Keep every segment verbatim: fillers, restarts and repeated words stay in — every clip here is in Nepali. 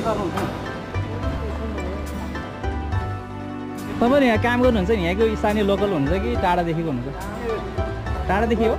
तपाईहरु यहाँ काम गर्नुहुन्छ नि यहाँको स्थानीय लोकल हुनुहुन्छ कि टाढादेखिको हुनुहुन्छ टाढादेखि हो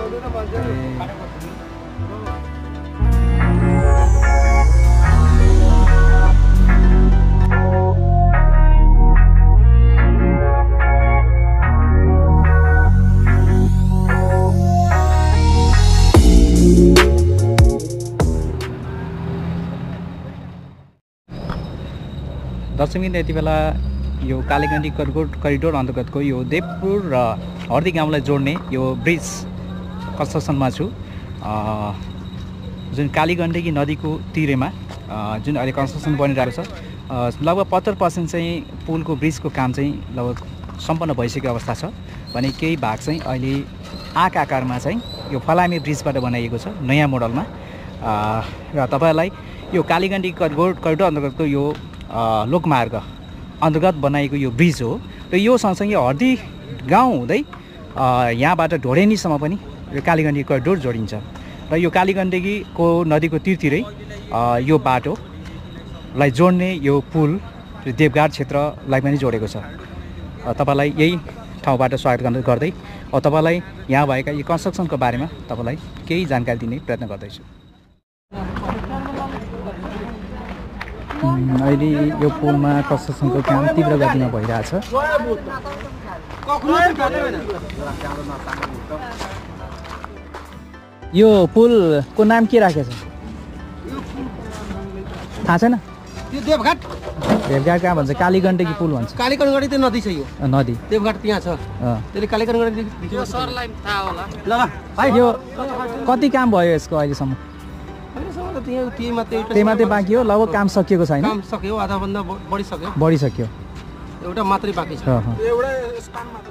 दर्शक यति बेला यो कालीगण्डकी करिडोर अन्तर्गतको यो देवपुर र हर्दी गाउँलाई जोड्ने यो ब्रिज कन्स्ट्रक्सनमा छु जुन कालीगण्डकी नदीको तिरेमा जुन अहिले कन्स्ट्रक्सन बनिरहेको छ लगभग पचहत्तर पर्सेन्ट चाहिँ पुलको ब्रिजको काम चाहिँ लगभग सम्पन्न भइसकेको अवस्था छ भने केही भाग चाहिँ अहिले आँक आकारमा चाहिँ यो फलामे ब्रिजबाट बनाइएको छ नयाँ मोडलमा र तपाईहरुलाई यो कालीगण्डकी करिडोर करिडोर अन्तर्गतको यो लोकमार्ग अन्तर्गत बनाएको यो ब्रिज हो र यो सँगसँगै हर्दी गाउँ हुँदै यहाँबाट ढोडेनीसम्म पनि यो कालीगण्डकी करिडोर जोडिन्छ र यो कालीगण्डकीको नदीको तीरतिरै यो बाटोलाई जोड्ने यो पुल देवघाट क्षेत्रलाई पनि जोडेको छ तपाईलाई यही ठाउँबाट स्वागत गर्दै अब तपाईलाई यहाँ भएका यो कन्स्ट्रक्सनको बारेमा तपाईलाई केही जानकारी दिने प्रयत्न गर्दैछु अहिले यो पुलमा कन्स्ट्रक्सनको काम तीव्र गतिमा भइरहेछ यो पुलको नाम के राखेको छ थाहा छैन यो देवघाट देवघाट कहाँ भन्छ कालीगण्डकी पुल भन्छ कालीगण्डकी त नदी छ यो नदी देवघाट त्यहाँ छ त्यसले कालीगण्डकी यो सरलाई थाहा होला ल भाइ यो कति काम भयो यसको अहिलेसम्म त्यही मात्रै बाँकी हो लगभग काम सकिएको छैन काम सक्यो आधा भन्दा बढी सक्यो बढी सक्यो एउटा मात्रै बाँकी छ एउटा स्टान मात्रै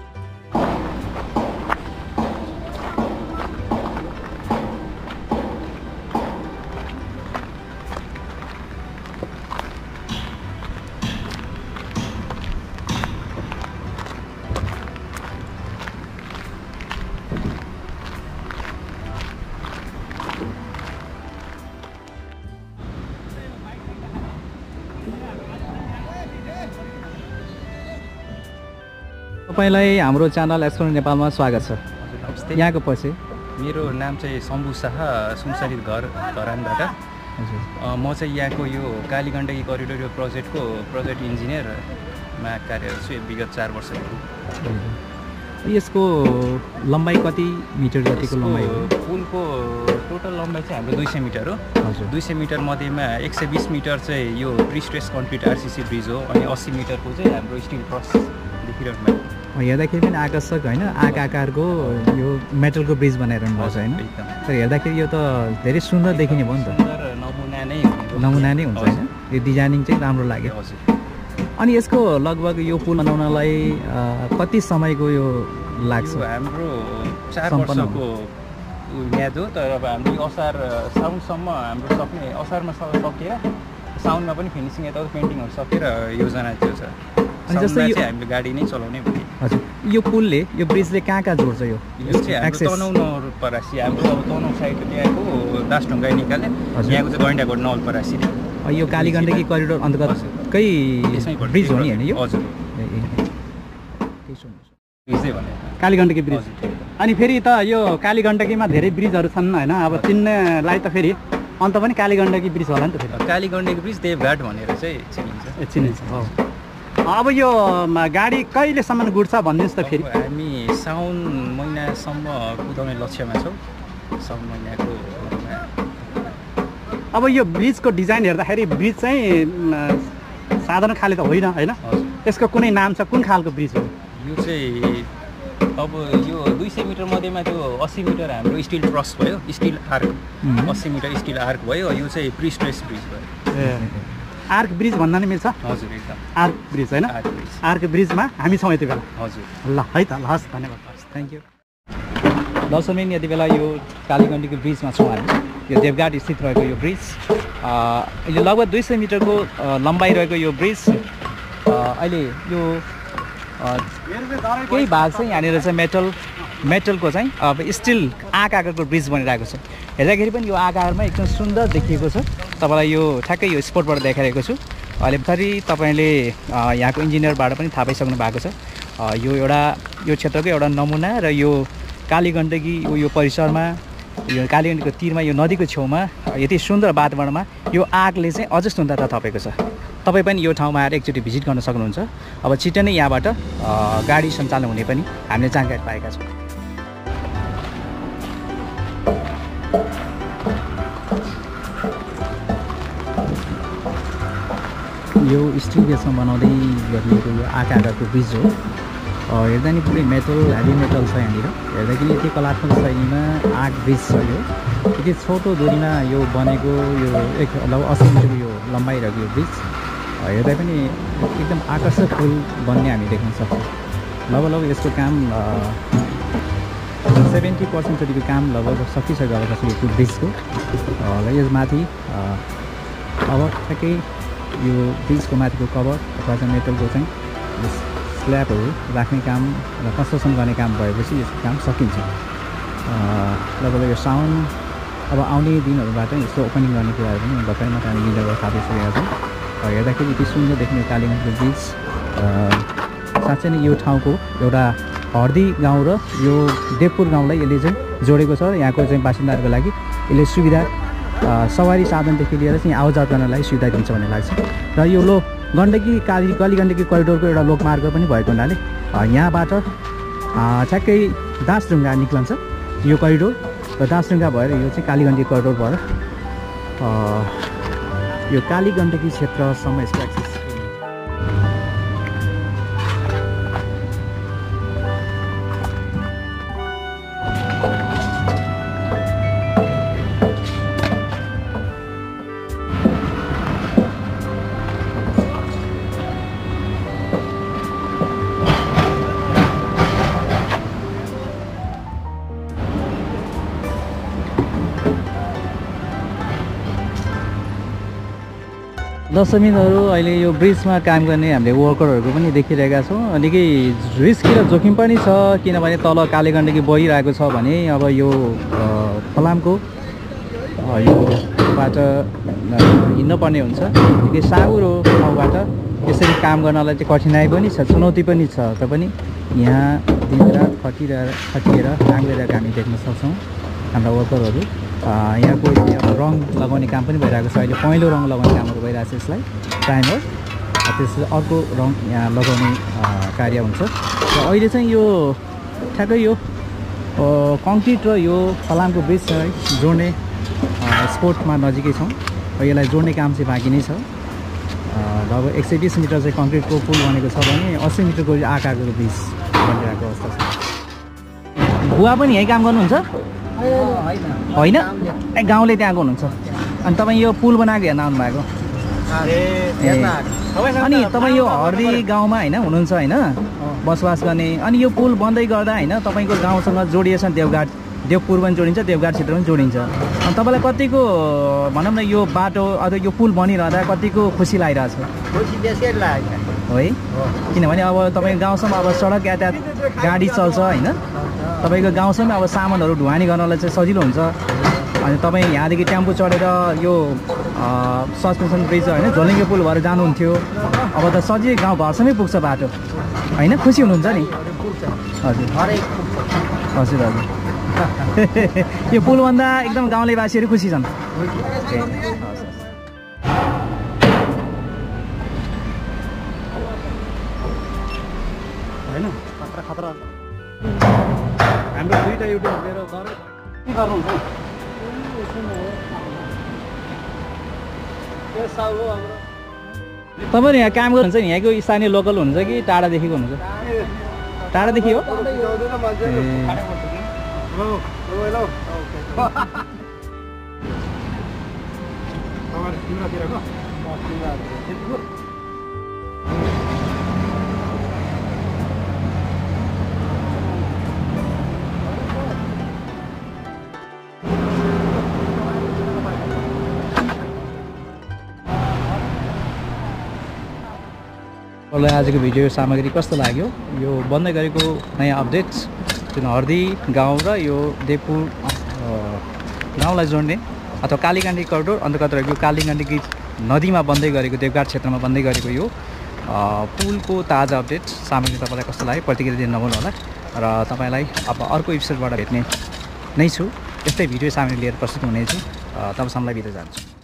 तपाईलाई हाम्रो च्यानल एक्सप्लोर नेपालमा स्वागत छ नमस्ते यहाँको पछि मेरो नाम चाहिँ शम्भु शाह सुनसरी घर घरानबाट म चाहिँ यहाँको यो कालीगण्डकी करिडोर यो प्रोजेक्टको प्रोजेक्ट इन्जिनियरमा कार्यरत छु विगत चार वर्षदेखि यसको लम्बाइ कति मिटर जतिको लम्बाइ हो पुलको टोटल लम्बाइ चाहिँ हाम्रो दुई सय मिटर हो हजुर दुई सय मिटर मध्येमा एक सय बिस मिटर चाहिँ यो प्रिस्ट्रेस कन्क्रिट आरसिसी ब्रिज हो अनि अस्सी मिटरको चाहिँ हाम्रो स्टिल क्रस देखिरहनु भएको हेर्दाखेरि पनि आकर्षक होइन आँक आकारको यो मेटलको ब्रिज बनाइरहनु भएको छ होइन तर हेर्दाखेरि यो त धेरै सुन्दर देखिने भयो नि त नमुना नै नमुना नै हुन्छ होइन यो डिजाइनिङ चाहिँ राम्रो लाग्यो हजुर अनि यसको लगभग यो पुल बनाउनलाई कति समयको यो लाग्छ हाम्रो चार वर्षको म्याद हो तर अब हाम्रो असार साउनसम्म हाम्रो सक्ने असारमा सकेर साउनमा पनि फिनिसिङ यताउता पेन्टिङहरू सकेर योजना त्यो छ अनि जस्तै यो हामीले गाडी नै चलाउने भने हजुर यो पुलले यो ब्रिजले कहाँ कहाँ जोड्छ यो यो चाहिँ हाम्रो तनहुँ नवलपरासी हाम्रो अब तनहुँ साइड त्यहाँको दासढुङ्गा निकाले यहाँको चाहिँ गैंडाकोट नवलपरासी यो कालीगण्डकी करिडोर अन्तर्गतकै ब्रिज हो नि होइन यो हजुर ब्रिजै भने कालीगण्डकी ब्रिज अनि फेरि त यो कालीगण्डकीमा धेरै ब्रिजहरू छन् होइन अब चिन्नेलाई त फेरि अन्त पनि कालीगण्डकी ब्रिज होला नि त फेरि कालीगण्डकी ब्रिज देवघाट भनेर चाहिँ चिनिन्छ चिनिन्छ हो अब यो गाडी कहिलेसम्म गुड्छ भन्नुहोस् त फेरि हामी साउन महिनासम्म कुदाउने लक्ष्यमा छौँ साउन महिनाको अब यो ब्रिजको डिजाइन हेर्दाखेरि ब्रिज चाहिँ साधारण खाले त होइन होइन यसको कुनै नाम छ कुन खालको ब्रिज हो यो चाहिँ अब यो दुई सय मिटर मध्येमा त्यो अस्सी मिटर हाम्रो स्टिल ट्रस भयो स्टिल आर्क अस्सी मिटर स्टिल आर्क भयो यो चाहिँ प्रिस्ट्रेस ब्रिज भयो आर्क ब्रिज भन्दा नि मिल्छ हजुर एकदम आर्क ब्रिज होइन आर्क ब्रिजमा हामी छौँ यति बेला हजुर ल है त ल हस् धन्यवाद हस् थ्याङ्क यू दर्शक यति बेला यो कालीगण्डकी ब्रिजमा छौँ हामी यो देवघाट स्थित रहेको यो ब्रिज यो लगभग दुई सय मिटरको लम्बाइ रहेको यो ब्रिज अहिले यो केही भाग चाहिँ यहाँनिर चाहिँ मेटल मेटलको चाहिँ अब स्टिल आँक आकारको ब्रिज बनिरहेको छ हेर्दाखेरि पनि यो आकारमा एकदम सुन्दर देखिएको छ तपाईँलाई यो ठ्याक्कै यो स्पोर्टबाट देखाइरहेको छु। अहिले फेरि तपाईँले यहाँको इन्जिनियरबाट पनि थाहा पाइसक्नु भएको छ। यो एउटा यो क्षेत्रको एउटा नमुना र यो कालीगण्डकी यो परिसरमा यो कालीगण्डकीको तीरमा यो नदीको छेउमा यति सुन्दर वातावरणमा यो आगले चाहिँ अझ सुन्दरता थपेको छ। तपाईँ पनि यो ठाउँमा आएर एकचोटि भिजिट गर्न सक्नुहुन्छ। अब छिट्टै नै यहाँबाट गाडी सञ्चालन हुने पनि हामीले जानकारी पाएका छौँ। यो स्टिल बेसमा बनाउँदै गरिएको यो आकारको ब्रिज हो। हेर्दा नि पुरै मेटल हेभी मेटल छ यहाँनिर। हेर्दाखेरि यति कलात्मक शैलीमा आग ब्रिज छ। यो यति छोटो दूरीमा यो बनेको यो एक लगभग अस्सी मिटरको यो लम्बाइ रहेको यो ब्रिज हेर्दा पनि एकदम आकर्षक पुल बन्ने हामी देख्न सक्छौँ। लगभग लगभग यसको काम सेभेन्टी पर्सेन्ट जतिको काम लगभग सकिसक्यो अब कसरी यो ब्रिजको र यसमाथि अब ठ्याक्कै यो ब्रिजको माथिको कभर अथवा चाहिँ मेटलको चाहिँ स्ल्याबहरू राख्ने काम र कन्स्ट्रक्सन गर्ने काम भएपछि यसको काम सकिन्छ। लगभग यो साउन अब आउने दिनहरूबाट यसको ओपनिङ गर्ने कुराहरू पनि भर्खरै मात्र हामी मिलेर थाहा पाइसकेका छौँ। हेर्दाखेरि यति सुन्दर देख्ने कालीगण्डको ब्रिज साँच्चै नै यो ठाउँको एउटा हर्दी गाउँ र यो देवपुर गाउँलाई यसले चाहिँ जोडेको छ। यहाँको चाहिँ बासिन्दाहरूको लागि यसले सुविधा सवारी साधनदेखि लिएर चाहिँ आवाजात गर्नलाई सुविधा दिन्छ भन्ने लाग्छ। र यो लो गण्डकी काली कालीगण्डकी करिडोरको एउटा लोकमार्ग पनि भएको हुनाले यहाँबाट ठ्याक्कै दासढुङ्गा निक्लन्छ यो करिडोर र दासढुङ्गा भएर यो चाहिँ कालीगण्डकी करिडोर भएर यो कालीगण्डकी क्षेत्रसम्म यसको एक्सेस। दर्शकबिन्दुहरू अहिले यो ब्रिजमा काम गर्ने हामीले वर्करहरूको पनि देखिरहेका छौँ। निकै रिस्की र जोखिम पनि छ किनभने तल कालीगण्डकी बहिरहेको छ भने अब यो फलामको योबाट हिँड्नुपर्ने हुन्छ। निकै साँगुरो ठाउँबाट यसरी काम गर्नलाई चाहिँ कठिनाइ पनि छ, चुनौती पनि छ। तापनि यहाँ दिनरात खटिरहेर खटिएर काम गरिरहेको हामी देख्न सक्छौँ हाम्रा वर्करहरू। यहाँको अब रङ लगाउने काम पनि भइरहेको छ। अहिले पहेँलो रङ लगाउने कामहरू भइरहेको छ। यसलाई प्राइमर त्यसपछि अर्को रङ यहाँ लगाउने कार्य हुन्छ। र अहिले चाहिँ यो ठ्याक्कै यो कङ्क्रिट र यो फलामको ब्रिजलाई जोड्ने स्पोर्टमा नजिकै छौँ। यसलाई जोड्ने काम चाहिँ बाँकी नै छ। लगभग एक सय बिस मिटर चाहिँ कङ्क्रिटको पुल बनेको छ भने अस्सी मिटरको आकारको ब्रिज बनिरहेको अवस्था छ। बुवा पनि यहीँ काम गर्नुहुन्छ होइन? ए गाउँले त्यहाँको हुनुहुन्छ। अनि तपाईँ यो पुल बनाएको हेर्न आउनु भएको? अनि तपाईँ यो हर्दी गाउँमा होइन हुनुहुन्छ होइन बसोबास गर्ने? अनि यो पुल बन्दै गर्दा होइन तपाईँको गाउँसँग जोडिएछ देवघाट देवपुर पनि जोडिन्छ, देवघाट क्षेत्र पनि जोडिन्छ। अनि तपाईँलाई कतिको भनौँ न यो बाटो अथवा यो पुल बनिरहँदा कतिको खुसी लागिरहेछ? खुसी बेसी लाग्यो है, किनभने अब तपाईँको गाउँसम्म अब सडक यातायात गाडी चल्छ होइन। तपाईँको गाउँसम्म अब सामानहरू ढुवानी गर्नलाई चाहिँ सजिलो हुन्छ। अनि तपाईँ यहाँदेखि टेम्पो चढेर यो सस्पेन्सन ब्रिज होइन झोलिङ्गे पुल भएर जानुहुन्थ्यो। अब त सजिलै गाउँ घरसम्मै पुग्छ बाटो होइन। खुसी हुनुहुन्छ नि? हजुर हजुर हजुर यो पुल भन्दा एकदम गाउँलेवासीहरू खुसी छन्। होइन खतरा खतरा हाम्रो दुईवटा युट्युब हेरेर गरे के गर्नुहुन्छ? तपाईँहरू यहाँ काम गर्नुहुन्छ नि? यहाँको स्थानीय लोकल हुनुहुन्छ कि टाढादेखिको हुनुहुन्छ? टाढादेखि हो? मलाई आजको भिडियो सामग्री कस्तो लाग्यो? यो बन्दै गरेको नयाँ अपडेट्स जुन हर्दी गाउँ र यो देवपुर गाउँलाई जोड्ने अथवा कालीगण्डकी करिडोर अन्तर्गत रहेको कालीगण्डकी नदीमा बन्दै गरेको देवघाट क्षेत्रमा बन्दै गरेको यो पुलको ताजा अपडेट सामग्री तपाईँलाई कस्तो लाग्यो प्रतिक्रिया दिन नभुल्नु होला र तपाईँलाई अब अर्को एपिसोडबाट भेट्ने नै छु। यस्तै भिडियो सामग्री लिएर प्रस्तुत हुनेछु। तबसम्मलाई बिदा जान्छु।